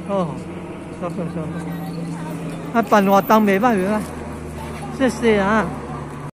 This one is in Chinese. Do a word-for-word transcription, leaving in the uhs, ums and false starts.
哦，收收收。啊，办活动袂歹袂歹，谢谢啊。